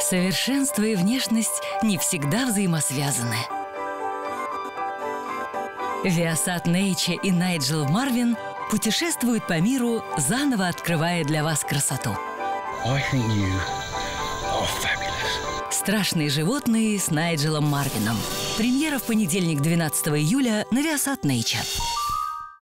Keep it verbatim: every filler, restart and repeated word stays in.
Совершенство и внешность не всегда взаимосвязаны. Viasat Nature и Найджел Марвин путешествуют по миру, заново открывая для вас красоту. I think you are fabulous. Страшные животные с Найджелом Марвином. Премьера в понедельник, двенадцатого июля на Viasat Nature.